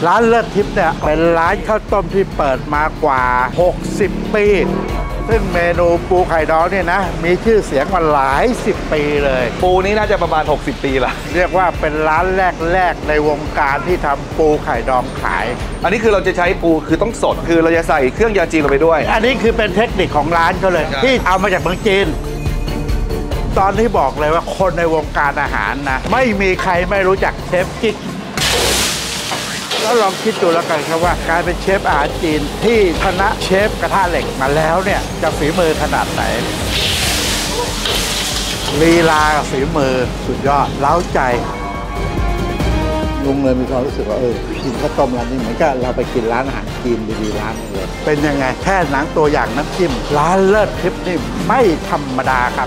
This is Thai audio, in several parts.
ร้านเลิศทิพย์เนี่ยเป็นร้านข้าวต้มที่เปิดมากว่า60 ปีซึ่งเมนูปูไข่ดองเนี่ยนะมีชื่อเสียงมาหลาย10 ปีเลยปูนี้น่าจะประมาณ60 ปีละเรียกว่าเป็นร้านแรกในวงการที่ทำปูไข่ดองขายอันนี้คือเราจะใช้ปูคือต้องสดคือเราจะใส่เครื่องยาจีนลงไปด้วยอันนี้คือเป็นเทคนิคของร้านเขาเลยที่เอามาจากเมืองจีนตอนที่บอกเลยว่าคนในวงการอาหารนะไม่มีใครไม่รู้จักเชฟกิ๊กแล้วลองคิดดูแล้วกันครับว่าการเป็นเชฟอาหารจีนที่ชนะเชฟกระทะเหล็กมาแล้วเนี่ยจะฝีมือขนาดไหนลีลากับฝีมือสุดยอดเล้าใจลุงเลยมีความรู้สึกว่ากินข้าวต้มร้านนี้เหมือนกับเราไปกินร้านอาหารจีนดีๆร้านนึงเลยเป็นยังไงแค่หนังตัวอย่างน้ำจิ้มร้านเลิศทิพย์นี่ไม่ธรรมดาครับ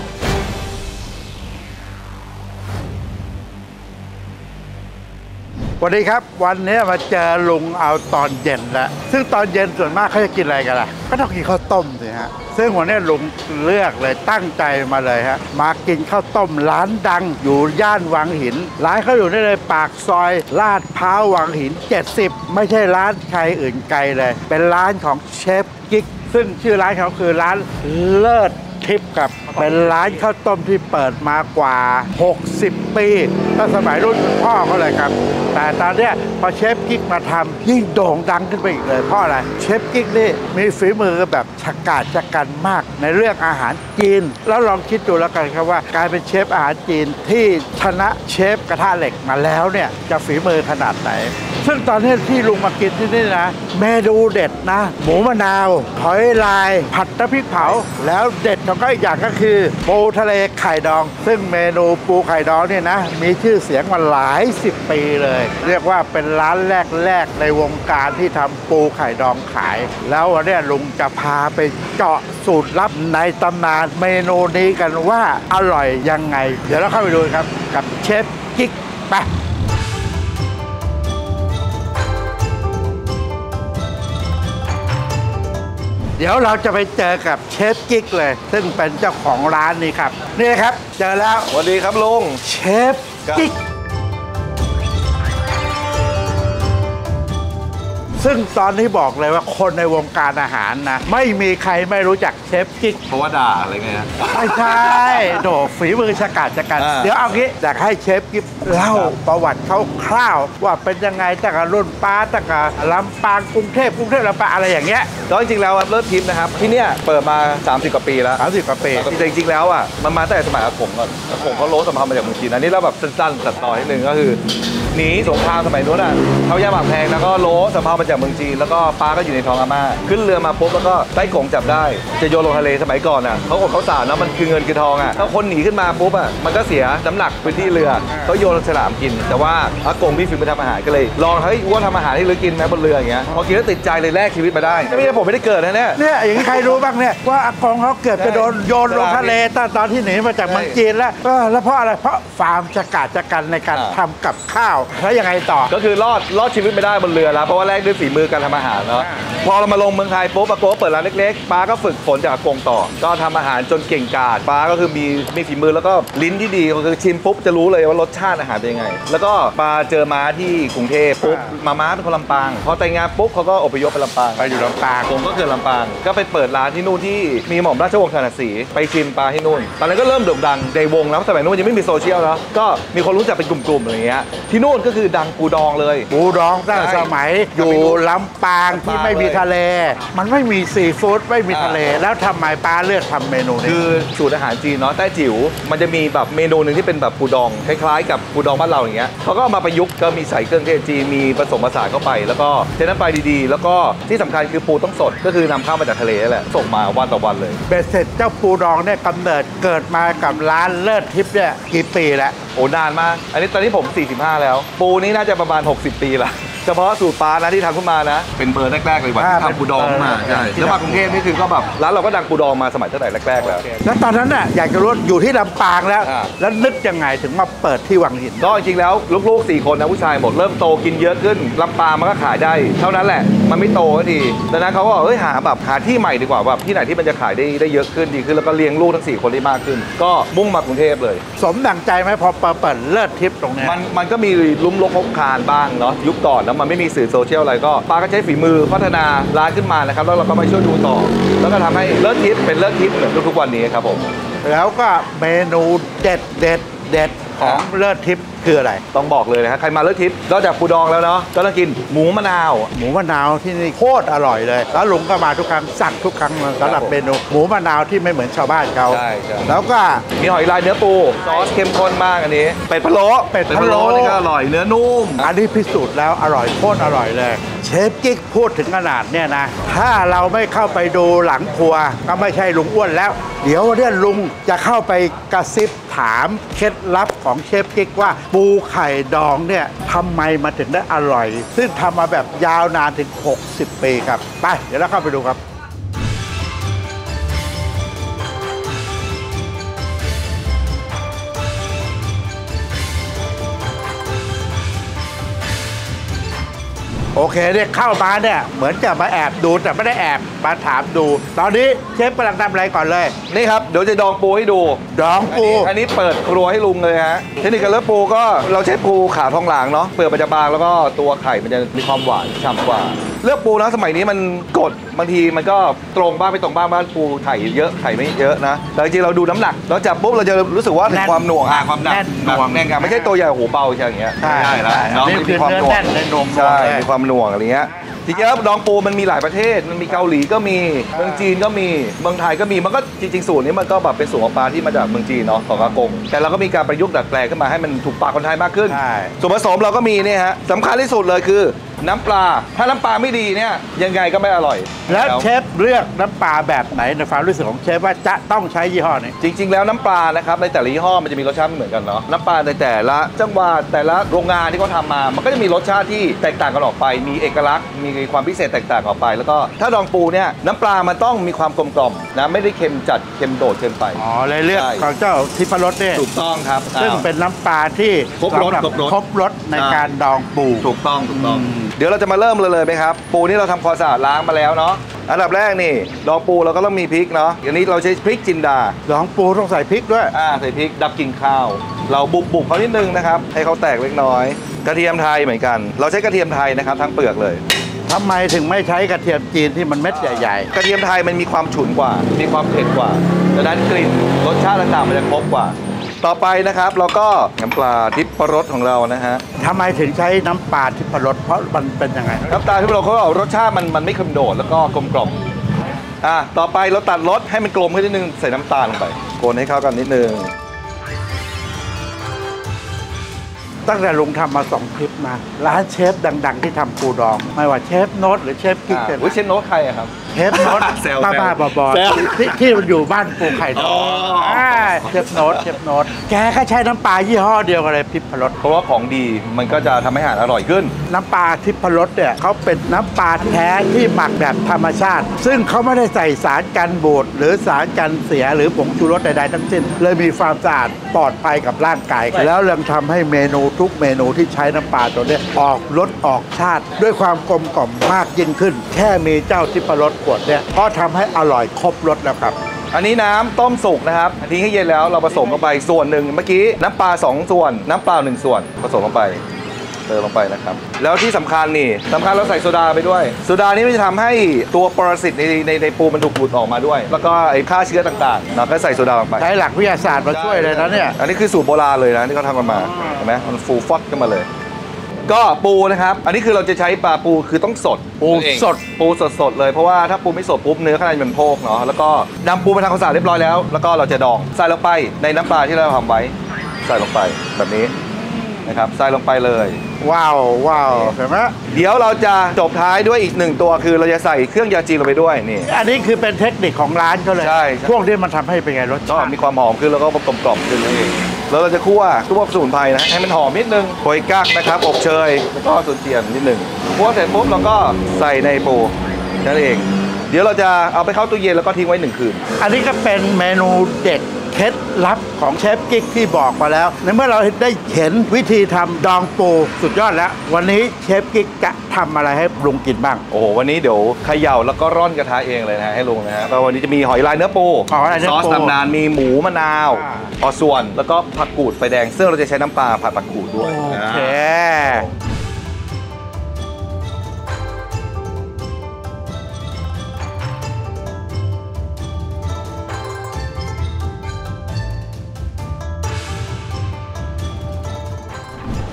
สวัสดีครับวันนี้มาเจอลุงเอาตอนเย็นแล้วซึ่งตอนเย็นส่วนมากเขาจะกินอะไรกันล่ะก็ต้องกินข้าวต้มสิฮะซึ่งวันนี้ลุงเลือกเลยตั้งใจมาเลยฮะมากินข้าวต้มร้านดังอยู่ย่านวังหินร้านเขาอยู่นี่เลยปากซอยลาดพร้าววังหิน70ไม่ใช่ร้านใครอื่นไกลเลยเป็นร้านของเชฟกิ๊กซึ่งชื่อร้านเขาคือร้านเลิศทิพย์ครับเป็นร้านข้าวต้มที่เปิดมากว่า60 ปีตั้งสมัยรุ่นพ่อเขาเลยครับแต่ตอนนี้พอเชฟกิ๊กมาทำยิ่งโด่งดังขึ้นไปอีกเลยเพราะอะไรเชฟกิ๊กนี่มีฝีมือแบบฉกาจชะกันมากในเรื่องอาหารจีนแล้วลองคิดดูแล้วกันครับว่าการเป็นเชฟอาหารจีนที่ชนะเชฟกระทะเหล็กมาแล้วเนี่ยจะฝีมือขนาดไหนซึ่งตอนนี้ที่ลุงมากินที่นี่นะเมนูเด็ดนะหมูมะนาวหอยลายผัดน้ำพริกเผาแล้วเด็ดของก็อีกอย่างก็คือปูทะเลไข่ดองซึ่งเมนูปูไข่ดองเนี่ยนะมีชื่อเสียงมาหลาย10 ปีเลยเรียกว่าเป็นร้านแรกในวงการที่ทำปูไข่ดองขายแล้ววันนี้ลุงจะพาไปเจาะสูตรลับในตำนานเมนูนี้กันว่าอร่อยยังไงเดี๋ยวเราเข้าไปดูครับกับเชฟกิ๊กไปเดี๋ยวเราจะไปเจอกับเชฟกิ๊กเลยซึ่งเป็นเจ้าของร้านนี้ครับนี่ครับเจอแล้วสวัสดีครับลุงเชฟกิ๊กซึ่งตอนนี้บอกเลยว่าคนในวงการอาหารนะไม่มีใครไม่รู้จักเชฟกิ๊กเพราะว่าด่าอะไรเงี้ยไม่ใช่โดฝีมือฉกาจชะกันเดี๋ยวเอางี้อยากให้เชฟกิ๊กเล่าประวัติคร่าวๆว่าเป็นยังไงตั้งแต่รุ่นป้าตั้งแต่ลำปางกรุงเทพลำปางอะไรอย่างเงี้ยแล้วจริงๆแล้วเลิศทิพย์นะครับที่เนี่ยเปิดมา30 กว่าปีแล้ว 30 กว่าปีจริงๆแล้วอ่ะมันมาตั้งแต่สมัยอากงก่อนอากงเขาโล้สัมพันธ์มาจากเมืองจีนอันนี้เราแบบสั้นๆตัดต่อนิดนึงก็คือหนีสงครามสมัยนู้นอ่ะเขาย่าบางแพงแล้วก็โล้สัมพันธ์มาจากเมืองจีนแล้วก็ป้าก็อยู่ในท้องอาม่าขึ้นเรือมาปุ๊บแล้วก็ได้กงจับได้จะโยนลงทะเลสมัยก่อนอ่ะเขาอดเขาสาดแล้วมันคือเงินคือทองอ่ะถ้าคนหนีขึ้นมาปุ๊บอ่ะมันก็เสียน้ำหนักพื้นที่เรือเขาโยนฉลามกินแต่ว่าอากงพี่ฟิล์มไปทำอาหารก็เลยลองเฮ้ยว่าทำอาหารให้เรือกินไหมบนเรืออย่างเงี้ยพอกินแล้วติดใจเลยแลกชีวิตมาได้ไม่ใช่ผมไม่ได้เกิดนะเนี่ยอย่างนี้ใครรู้บ้างเนี่ยว่าอากงเขาเกิดจะโดนโยนลงทะเลตอนที่หนีมาจากเมืองจีนแล้วเพราะอะไรเพราะฟาร์มฉกาจชะกันในการทำกับข้าวแล้วยังไงต่อก็คือรอดชีวิตไม่ได้บนเรือแล้วเพราะว่าแลกด้วยฝีมือการทำอาหารเนาะพอเรามาลงเมืองไทยปุ๊บอากงเปิดร้านเล็กๆป้าก็ฝึกฝนจากอากงต่อก็ทำอาหารจนเก่งกาจป้าก็คือมีฝีมือแล้วก็ลิ้นที่ดีคือชิมปุ๊บจะรู้เลยว่ารสชาติอาหารเป็นยังไงแล้วก็ป้าเจอม้าที่กรุงเทพปุ๊บม้าเป็นคนลำปางพอแต่งงานปุ๊บเขาก็อพยพไปลำปางไปอยู่ลำปางผมก็เกิดลำปางก็ไปเปิดร้านที่นู่นที่มีหม่อมราชวงศ์ธนศรีไปชิมปลาที่นู่นตอนนั้นก็เริ่มโด่งดังในวงแล้วสมัยนู้นยังไม่มีโซเชียลเนาะก็มีคนรู้จักเป็นกลุ่มๆอะไรเงี้ยที่นู่นก็คือดังปูดองเลยปูดองตั้งสมัยอยู่ลำปางที่ไม่มีทะเลมันไม่มีซีฟู้ดไม่มีทะเลแล้วทำไมป้าเลือกทำเมนูนี้คือสูตรอาหารจีนเนาะแต้จิ๋วมันจะมีแบบเมนูหนึ่งที่เป็นแบบปูดองคล้ายๆกับปูดองบ้านเราอย่างเงี้ยเขาก็มาประยุกต์ก็มีใส่เครื่องเทศจีนมีผสมผสานเข้าไปแล้วก็เทน้ำปลาดีๆแล้วก็ที่สำคัญคือปูต้องสดก็คือนำเข้ามาจากทะเลแหละส่งมาวันต่อวันเลยเบ็ดเสร็จเจ้าปูดองเนี่ยกำเนิดเกิดมากับร้านเลิศทิพย์เนี่ยกี่ปีแล้วโอ้นานมากอันนี้ตอนนี้ผม45แล้วปูนี้น่าจะประมาณ60 ปีละเฉพาะสูตรป้านะที่ทำขึ้นมานะเป็นเบอร์แรกๆเลยว่าที่ทำปูดองมาใช่แล้วมากรุงเทพนี่คือก็แบบร้านเราก็ดังปูดองมาสมัยตั้งแต่แรกๆแล้วตอนนั้นน่ะอยากจะรู้อยู่ที่ลำปางแล้วนึกยังไงถึงมาเปิดที่วังหินก็จริงๆแล้วลูกๆ4 คนนะผู้ชายหมดเริ่มโตกินเยอะขึ้นลำปางมันก็ขายได้เท่านั้นแหละมันไม่โตสักทีดังนั้นเขาก็หาที่ใหม่ดีกว่าแบบที่ไหนที่มันจะขายได้เยอะขึ้นดีขึ้นแล้วก็เลี้ยงลูกทั้ง4 คนได้มากขึ้นก็มุ่งมากรุงเทพเลยสมดังใจไหมพอเปิดเลิศทิพย์ตรงนี้มันก็มีลุ้มลกคบคานบ้างเนาะยุคก่อนแล้วมันไม่มีสื่อโซเชียลอะไรก็ป้าก็ใช้ฝีมือพัฒนาร้านขึ้นมานะครับแล้วเราก็มาช่วยดูต่อแล้วก็ทำให้เลิศทิพย์เป็นเลิศทิพย์เหมือนทุกๆวันนี้ครับผมแล้วก็เมนูเด็ดเด็ดเด็ดของเลิศทิพย์คืออะไรต้องบอกเลยนะฮะใครมาเลิศทิพย์นอกจากปูดองแล้วเนาะก็ต้องกินหมูมะนาวหมูมะนาวที่นี่โคตรอร่อยเลยแล้วลุงก็มาทุกครั้งสั่งทุกครั้งสำหรับเมนูหมูมะนาวที่ไม่เหมือนชาวบ้านเขาใช่แล้วก็มีหอยลายเนื้อปูซอสเข้มข้นมากอันนี้เป็ดพะโล้เป็ดพะโล้นี่ก็อร่อยเนื้อนุ่มอันนี้พิสูจน์แล้วอร่อยโคตรอร่อยเลย เชฟกิ๊กพูดถึงขนาดเนี่ยนะ ถ้าเราไม่เข้าไปดูหลังครัวก็ไม่ใช่ลุงอ้วนแล้ว เดี๋ยวเนี่ยลุงจะเข้าไปกระซิบถามเคล็ดลับของเชฟกิ๊กว่าปูไข่ดองเนี่ยทำไมมาถึงได้อร่อย ซึ่งทำมาแบบยาวนานถึง 60 ปีครับ ไป เดี๋ยวเราเข้าไปดูครับ โอเคเนี่ยเข้ามาเนี่ยเหมือนจะมาแอบดูแต่ไม่ได้แอบมาถามดู ตอนนี้เชฟกำลังทำอะไรก่อนเลยนี่ครับเดี๋ยวจะดองปูให้ดูดองปูอันนี้เปิดครัวให้ลุงเลยฮะเทคนิคการเลือกปูก็เราใช้ปูขาทองหลางเนาะเปลือกมันจะบางแล้วก็ตัวไข่มันจะมีความหวานฉ่ำกว่า เลือกปูนะสมัยนี้มันกดบางทีมันก็ตรงบ้างไม่ตรงบ้างบ้านปูไข่เยอะไข่ไม่เยอะนะแต่จริงๆเราดูน้ำหนักเราจับปุ๊บเราจะรู้สึกว่าถึงความหน่วงความหนักแน่นหน่วงแน่นกันไม่ใช่ตัวใหญ่หูเบาอย่างเงี้ยใช่ไม่ได้แล้วใช่เนาะนี่มันคืมีอความเนื้อหน่วงแน่นในนมใช่เลยมีความหน่วงอะไรเงี้ยจริงๆแล้วดองปูมันมีหลายประเทศมันมีเกาหลีก็มีเมืองจีนก็มีเมืองไทยก็มีมันก็จริงๆสูตรนี้มันก็แบบเป็นสูตรของปลาที่มาจากเมืองจีนเนาะของอากงแต่เราก็มีการประยุกต์ดัดแปลงขึ้นมาให้มันถูกปากคนไทยมากขึ้นใช่ส่วนผสมเราก็มีเนี่ยฮะสำคัญที่สุดเลยคือน้ำปลาถ้าน้ำปลาไม่ดีเนี่ยยังไงก็ไม่อร่อยแล้วเชฟเลือกน้ำปลาแบบไหนในความรู้สึกของเชฟว่าจะต้องใช้ยี่ห้อนี้จริงๆแล้วน้ำปลานะครับในแต่ละยี่ห้อมันจะมีรสชาติไม่เหมือนกันเนาะน้ำปลาในแต่ละจังหวัดแต่ละโรงงานที่เขาทำมามันก็จะมีรสชาติที่แตกต่างกันออกไป มีเอกลักษณ์มีความพิเศษแตกต่างออกไป แล้วก็ถ้าดองปูเนี่ยน้ำปลามันต้องมีความกลมกล่อมนะไม่ได้เค็มจัดเค็มโดดเกินไปอ๋อเลยเลือกใช่ของเจ้าทิพรสเนี่ยถูกต้องครับซึ่งเป็นน้ำปลาที่ครบรสสำหครบรสครบรสในการดองปูถูกต้องเดี๋ยวเราจะมาเริ่มเลยไหมครับปูนี่เราทำความสะอาดล้างมาแล้วเนาะอันดับแรกนี่ดองปูเราก็ต้องมีพริกเนาะอันนี้เราใช้พริกจินดาดองปูต้องใส่พริกด้วยใส่พริกดับกลิ่นข้าว เราบุบเขานิดนึงนะครับให้เขาแตกเล็กน้อย กระเทียมไทยเหมือนกัน เราใช้กระเทียมไทยนะครับทั้งเปลือกเลยทำไมถึงไม่ใช้กระเทียมจีนที่มันเม็ดใหญ่กระเทียมไทยมันมีความฉุนกว่า มีความเผ็ดกว่าดังนั้นกลิ่นรสชาติต่างๆมันจะครบกว่า ต่อไปนะครับเราก็น้ำปลาทิพรสของเรานะฮะๆทำไมถึงใช้น้ำปลาทิพรสเพราะมันเป็นยังไงน้ำตาลที่เราเขาบอกรสชาติมันไม่เค็มโดดแล้วก็กลมกล่อมต่อไปเราตัดรสให้มันกลมขึ้นนิดนึงใส่น้ำตาลลงไปคนให้เข้ากันนิดนึงตั้งแต่ลุงทำมา2คลิปนะร้านเชฟดังๆที่ทำปูดอง ไม่ว่าเชฟโน้ตหรือเชฟกิ๊กเนี่ยเชฟโน้ตใครอะครับเชฟโน้ตแซวบ้าๆบอแซวๆที่มันอยู่บ้านปูไข่ดองเชฟโน้ตแกก็ใช้น้ำปลายี่ห้อเดียวกันเลยทิพรสเพราะว่าของดีมันก็จะทำให้อาหารอร่อยขึ้นน้ำปลาทิพรสเนี่ยเขาเป็นน้ำปลาแท้ที่หมักแบบธรรมชาติ ซึ่งเขาไม่ได้ใส่สารกันบูดหรือสารกันเสียหรือผงชูรสใดๆทั้งสิ้น เลยมีความสะอาดปลอดภัยกับร่างกาย แล้วยังทำให้เมนูทุกเมนูที่ใช้น้ำปลาตัวเนี้ยออกรสออกชาติ ด้วยความกลมกล่อมมากยิ่งขึ้น แค่มีเจ้าทิพรสขวดเนี่ยก็ทำให้อร่อยครบรสแล้วครับอันนี้น้ำต้มสุกนะครับทิ้งให้เย็นแล้วเราผสมเข้าไปส่วนหนึ่งเมื่อกี้น้ำปลา2ส่วนน้ำเปล่า1ส่วนผสมลงไปเติมลงไปนะครับแล้วที่สำคัญนี่สำคัญเราใส่โซดาไปด้วยโซดานี่มันจะทำให้ตัวปรสิตในปูมันถูกดูดออกมาด้วย แล้วก็ไอ้ฆ่าเชื้อต่างๆเราก็ใส่โซดาลงไปใช้หลักวิทยาศาสตร์มาช่วยเลยนะเนี่ยอันนี้คือสูตรโบราณเลยนะที่เขาทำกันมาเห็นไหมมันฟูฟอดขึ้นมาเลย ก็ปูนะครับอันนี้คือเราจะใช้ปลาปูคือต้องสดปูสดปูสดเลยเพราะว่าถ้าปูไม่สดปุ๊บเนื้อข้างในมันโพกเนาะแล้วก็นำปูไปทำความสะอาดเรียบร้อยแล้วแล้วก็เราจะดองใส่ลงไปในน้ำปลาที่เราทำไว้ใส่ลงไปแบบนี้นะครับใส่ลงไปเลยว้าวเห็นไหมเดี๋ยวเราจะจบท้ายด้วยอีก1ตัวคือเราจะใส่เครื่องยาจีนลงไปด้วยนี่อันนี้คือเป็นเทคนิคของร้านเขาเลยใช่พวกนี้มันทำให้เป็นไงรสก็ชาติมีความหอมขึ้นแล้วก็กลมกล่อมขึ้นนั่นเองแล้วเราจะคั่วสมุนไพรนะให้มันหอมนิดนึงโขยกั๊กนะครับอบเชยแล้วก็สุนเจียนนิดนึงคั่วเสร็จปุ๊บเราก็ใส่ในปูนั่นเองเดี๋ยวเราจะเอาไปเข้าตู้เย็นแล้วก็ทิ้งไว้1 คืนอันนี้ก็เป็นเมนูเด็ดเคล็ดลับของเชฟกิ๊กที่บอกมาแล้ว ในเมื่อเราได้เห็นวิธีทำดองปูสุดยอดแล้ว วันนี้เชฟกิ๊กจะทำอะไรให้ลุงกินบ้างโอ้โหวันนี้เดี๋ยวเขย่าแล้วก็ร่อนกระทะเองเลยนะฮะให้ลุงนะฮะก็วันนี้จะมีหอยลายเนื้อปูหอยลายเนื้ซออสปูตำนานมีหมูมะนาวส่วนแล้วก็ผักกูดไฟแดงซึ่งเราจะใช้น้ำปลาผัดผักกูดด้วยโอเค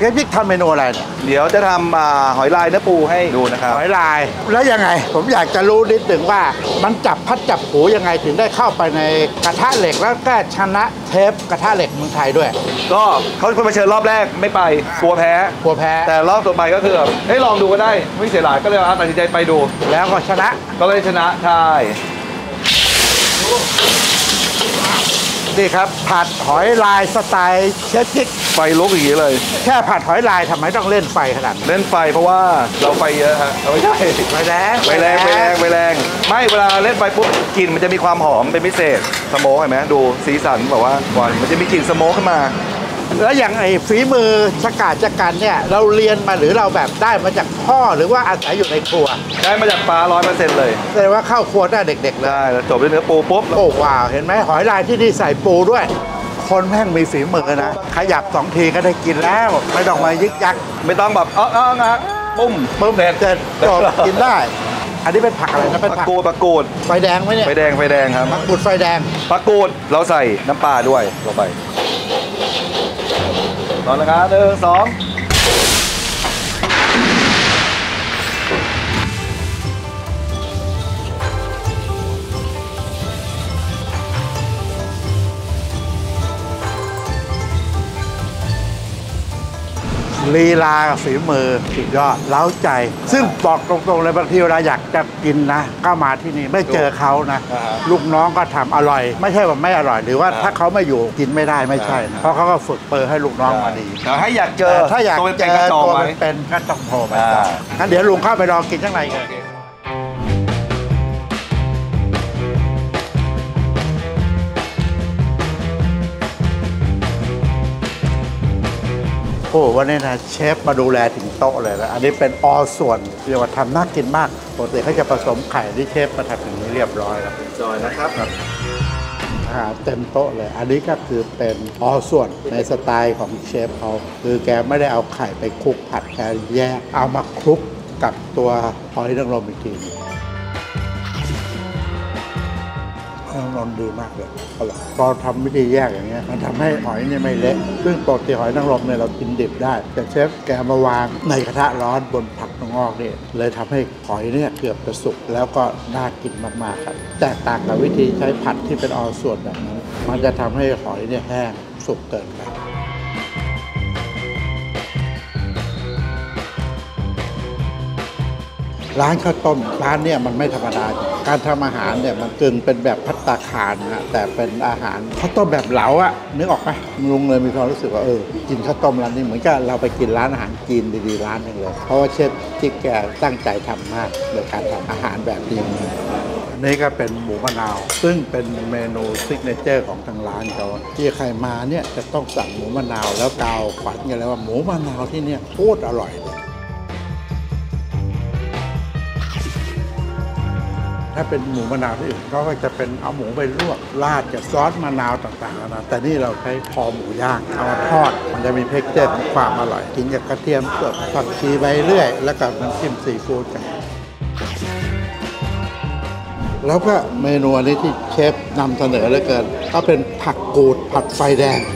ฟจิ๊กทำเมนูอะไรเนี่ยเดี๋ยวจะทำหอยลายเนื้อปูให้ดูนะครับหอยลายแล้วยังไงผมอยากจะรู้นิดหนึ่งว่ามันจับพัดจับผูยังไงถึงได้เข้าไปในกระทะเหล็กแล้วก็ชนะเทปกระทะเหล็กเมืองไทยด้วยก็เขาคนมาเชิญรอบแรกไม่ไปกลัวแพ้กลัวแพ้แต่รอบต่อไปก็คือแบบเฮ้ยลองดูก็ได้ไม่เสียหลายก็เลยตัดสินใจไปดูแล้วก็ชนะก็เลยชนะใช่นี่ครับผัดหอยลายสไตล์เชฟจิ๊กไฟลุกอย่างนี้เลยแค่ผัดหอยลายทำไมต้องเล่นไฟขนาดนั้นเล่นไฟเพราะว่าเราไฟเยอะฮะเราไม่ใช่ไฟแรงไฟแรงไฟแรงไฟแรงไม่เวลาเล่นไฟปุ๊บกลิ่นมันจะมีความหอมเป็นพิเศษสโมกเห็นไหมดูสีสันแบบว่าก่อนมันจะมีกลิ่นสโมกขึ้นมาแล้วอย่างไอ้ฝีมือชะกาจกันเนี่ยเราเรียนมาหรือเราแบบได้มาจากพ่อหรือว่าอาศัยอยู่ในครัวได้มาจากฟ้า100%เลยแสดงว่าเข้าครัวได้เด็กๆเลยได้แล้วจบด้วยเนื้อปูปุ๊บโอ้ว้าวเห็นไหมหอยลายที่นี่ใส่ปูด้วย คนแม่งมีฝีมือนะขยับ2 ทีก็ได้กินแล้วไม่ต้องมายึกยักไม่ต้องแบบงะปุ้มปุ๊บเสร็จจบกินได้ อันนี้เป็นผักอะไรนะเป็นปผัลาก กูดปลากูดไฟแดงไหมเนี่ยไฟแดงไฟแดงครับผักกูดไฟแดงปลากูดเราใส่น้ำปลาด้วยลงไปตอนนะครับ1 2 ลีลากับฝีมือสุดยอดเล้าใจ ซึ่งบอกตรงๆเลยบางทีเวลาอยากจะกินนะก็มาที่นี่ไม่เจอเขานะลูกน้องก็ทำอร่อย ไม่ใช่ว่าไม่อร่อยหรือว่าถ้าเขาไม่อยู่กินไม่ได้ไม่ใช่นะเพราะเขาก็ฝึกเปิดให้ลูกน้องมาดีแต่ให้อยากเจอแต่ถ้าอยากตัวเจเป็นๆอก็จองตัวไว้เป็นๆก็ต้องโทรไปจองงั้นเดี๋ยวลุงเข้าไปรอกินข้างในกันโอ้วันนี้นะเชฟมาดูแลถึงโต๊ะเลยนะอันนี้เป็นอส่วนเรียกว่าทำน่ากินมากปกติเขาจะผสมไข่ที่เชฟมาทำอย่างนี้เรียบร้อยแล้วจอยนะครับอาหารเต็มโต๊ะเลย อันนี้ก็คือเป็นอส่วนในสไตล์ของเชฟเขาคือแกไม่ได้เอาไข่ไปคลุกผัดแกแยกเอามาคลุกกับตัวหอยนางรมอีกทีนางรมดีมากเลยอร่อยพอทำวิธีแยกอย่างเงี้ยมันทำให้หอยเนี่ยไม่เละซึ่งปกติหอยนางรมเนี่ยเรากินดิบได้ แต่เชฟแกมาวางในกระทะร้อนบนผักงอกเนี่ยเลยทำให้หอยเนี่ยเกือบจะสุกแล้วก็น่ากินมากๆครับแตกต่างกับวิธีใช้ผัดที่เป็นอส่วนแบบนั้นมันจะทำให้หอยเนี่ยแห้งสุกเกินไปร้านข้าวต้มร้านเนี่ยมันไม่ธรรมดาการทำอาหารเนี่ยมันกึ่งเป็นแบบภัตตาคารนะแต่เป็นอาหารข้าวต้มแบบเหลาอะนึกออกไหมลุงเลยมีความรู้สึกว่ากินข้าวต้มร้านนี้เหมือนกับเราไปกินร้านอาหารจีนดีๆร้านหนึงเลยเพราะว่าเชฟจิ๊กแกตั้งใจทำมากในการทำอาหารแบบนี้อันนี้ก็เป็นหมูมะนาวซึ่งเป็นเมนูซิกเนเจอร์ของทางร้านเขาที่ใครมาเนี่ยจะต้องสั่งหมูมะนาวแล้วกาวขวัญกันเลยว่าหมูมะนาวที่เนี่ยโคตรอร่อยเลยถ้าเป็นหมูมะนาวที่อื่นก็จะเป็นเอาหมูไปลวกราดกับซอสมะนาวต่างๆนะแต่นี่เราใช้คอหมูย่างเอามาทอดมันจะมีเท็กเจอร์ของความอร่อยกินกับกระเทียมสดผักชีไปเรื่อยแล้วกับน้ำจิ้มซีฟู้ดกันแล้วก็เมนูอันนี้ที่เชฟนำเสนอเหลือเกินก็เป็นผักกูดผัดไฟแดง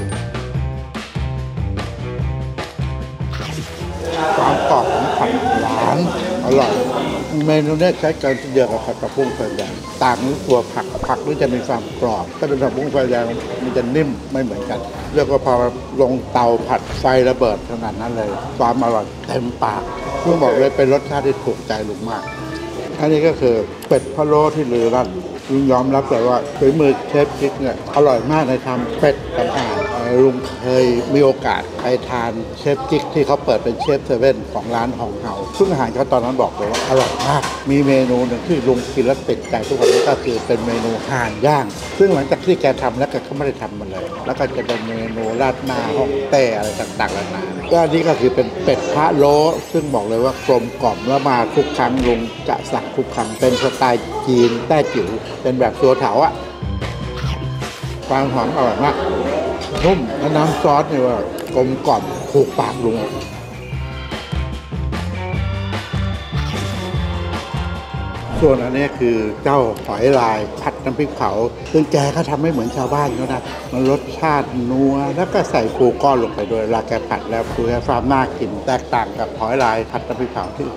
ความกรอบของผักหวานอร่อยเมนูนี้ใช้กันเดียวกับผัดกระพุ้งไฟแดงต่างที่ตัวผักนี่จะมีความกรอบถ้าเป็นผัดกระพุ้งไฟแดงมันจะนิ่มไม่เหมือนกันเรียกว่าพอลงเตาผัดไฟระเบิดขนาดนั้นเลยความอร่อยเต็มปากต้องบอกเลยเป็นรสชาติที่ถูกใจลุงมากอันนี้ก็คือเป็ดพะโล้ที่ลือลั่นลุงยอมรับเลยว่าฝีมือเชฟจิ๊กเนี่ยอร่อยมากในทำเป็ดต่างๆลุงเคยมีโอกาสไปทานเชฟจิ๊กที่เขาเปิดเป็นเชฟเซเว่นของร้านหองเฮาซึ่งอาหารเขาตอนนั้นบอกเลยว่าอร่อยมากมีเมนูหนึ่งที่ลุงกินแล้วติดใจทุกคนก็คือเป็นเมนูห่านย่างซึ่งหลังจากที่แกทำแล้วแกก็ไม่ได้ทำมันเลยแล้วก็จะเป็นเมนูราดหน้าฮ่องเต้อะไรต่างๆนานาก็อันนี้ก็คือเป็นเป็ดพะโล้ซึ่งบอกเลยว่ากลมกล่อมแล้วมาทุกครั้งลุงจะสั่งทุกครั้งเป็นสไตล์จีนแต้จิ๋วเป็นแบบตัวเถาอะความหอมอร่อยมากนุ่มและน้ำซอสเนี่ยว่ากลมกล่อมถูกปากลุงส่วนอันนี้คือเจ้าหอยลายผัดน้ำพริกเผาซึ่งแกก็ทำไม่เหมือนชาวบ้านเขานะมันรสชาตินัวแล้วก็ใส่ปูก้อนลงไปด้วยเวลาแกผัดแล้วปูแกความน่ากินแตกต่างกับหอยลายผัดน้ำพริกเผาที่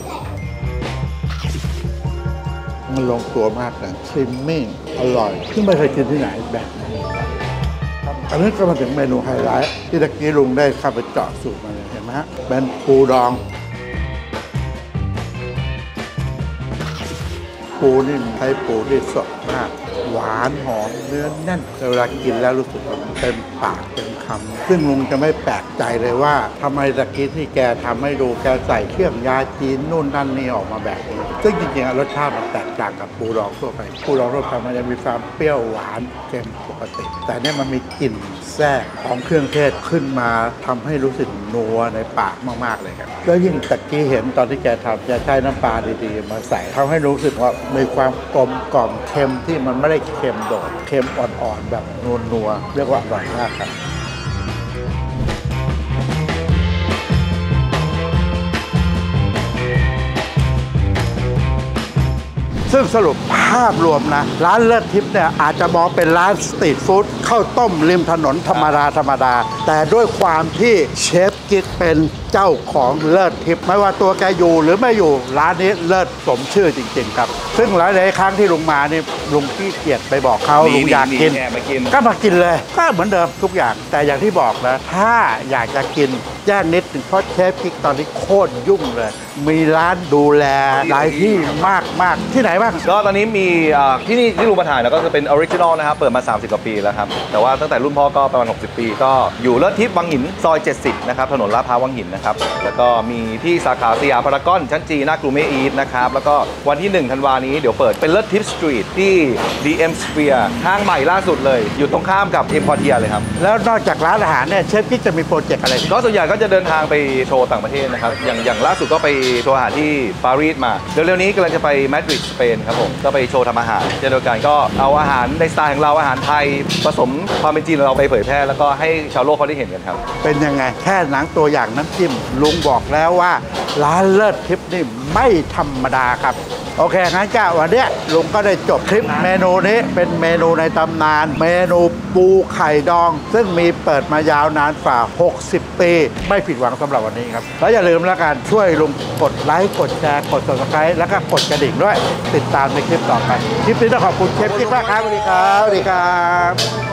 มันลงตัวมากนะชิมมิ่งอร่อยซึ่งไม่เคยกินที่ไหนแบบนี้ครับอันนี้ก็มาถึงเมนูไฮไลท์ที่ตะกี้ลุงได้เข้าไปเจาะสูตรมาเลยเห็นไหมฮะเป็นปูดองปูนี่ใช้ปูที่สดมากหวานหอมเนื้อแน่นเวลากินแล้วรู้สึกว่าเต็มปากเต็มคำซึ่งลุงจะไม่แปลกใจเลยว่าทำไมตะกี้ที่แกทำให้ดูแกใส่เครื่องยาจีนนู่นนั่นนี่ออกมาแบบนี้ซึ่งจริงๆรสชาติมันแตกต่างกับปูดองทั่วไปปูดองทั่วไปมันจะมีความเปรี้ยวหวานเค็มปกติแต่เนี่ยมันมีกลิ่นแทรกของเครื่องเทศขึ้นมาทำให้รู้สึกนัวในปากมากๆเลยครับแล้วยิ่งตะกี้เห็นตอนที่แกทำจะใช้น้ำปลาดีๆมาใส่ทำให้รู้สึกว่ามีความกลมกล่อมเค็มที่มันไม่ได้เค็มโดดเค็มอ่อนๆแบบนัวๆเรียกว่าอร่อยมากครับซึ่งสรุปภาพรวมนะร้านเลิศทิพย์เนี่ยอาจจะมองเป็นร้านสตรีทฟู้ดข้าวต้มริมถนนธรรมดาแต่ด้วยความที่เชฟกิ๊กเป็นเจ้าของเลิศทิพย์ไม่ว่าตัวแกอยู่หรือไม่อยู่ร้านนี้เลิศสมชื่อจริงๆครับซึ่งหลายๆครั้งที่ลุงมานี่ลุงขี้เกียจไปบอกเขาลุงอยากกินก็มากินเลยก็เหมือนเดิมทุกอย่างแต่อย่างที่บอกนะถ้าอยากจะกินแจ้งนิดหนึ่งเพราะเชฟกิ๊กตอนนี้โคตรยุ่งเลยมีร้านดูแลหลายที่มากที่ไหนบ้างก็ตอนนี้มีที่นี่ที่ลุงมาถ่ายแล้วก็จะเป็นออริจินอลนะครับเปิดมา 30 กว่าปีแล้วครับแต่ว่าตั้งแต่รุ่นพ่อก็ประมาณ 60 ปีก็อยู่เลิศทิพย์วังหินซอย 70 นะครับถนนลาดพร้าววังหินนะครับแล้วก็มีที่สาขาสยามพารากอนชั้นจีหน้ากรูเมอีทนะครับแล้วก็วันที่ 1 ธันวานี้เดี๋ยวเปิดเป็นเลิศทิพย์สตรีทที่ DM Sphere ห้างใหม่ล่าสุดเลยอยู่ตรงข้ามกับเอ็มพอร์เทียเลยครับแล้วนอกจากร้านอาหารเนี่ยเชฟกิ๊กจะมีโปรเจกต์อะไรก็ส่วนใหญ่ก็จะเดินทางไปโชว์ต่างประเทศนะครับอย่างล่าสุดก็ไปโชว์อาหารที่ปารีสมาเร็วๆนี้กำลังจะไปมาดริดสเปนครับผมก็ไปโชว์ทำอาหารเช่นเดียวกันก็เอาอาหารในสไตล์ของเราอาหารไทยผสมความเป็นจีนเราไปเผยแพร่แล้วก็ให้ชาวโลกเขาได้เห็นกันครับเป็นยังไงแค่หนังตัวอย่างน้ำจิ้มลุงบอกแล้วว่าร้านเลิศทิพย์นี่ไม่ธรรมดาครับโอเคงั้นก็วันนี้ลุงก็ได้จบคลิปเมนูนี้เป็นเมนูในตำนานเมนูปูไข่ดองซึ่งมีเปิดมายาวนานฝ่า60 ปีไม่ผิดหวังสำหรับวันนี้ครับแล้วอย่าลืมแล้วกันช่วยลุงกดไลค์กดแชร์กด Subscribe แล้วก็กดกระดิ่งด้วยติดตามในคลิปต่อไปคลิปนี้ต้องขอบคุณเชฟกิ๊กมากครับสวัสดีครับ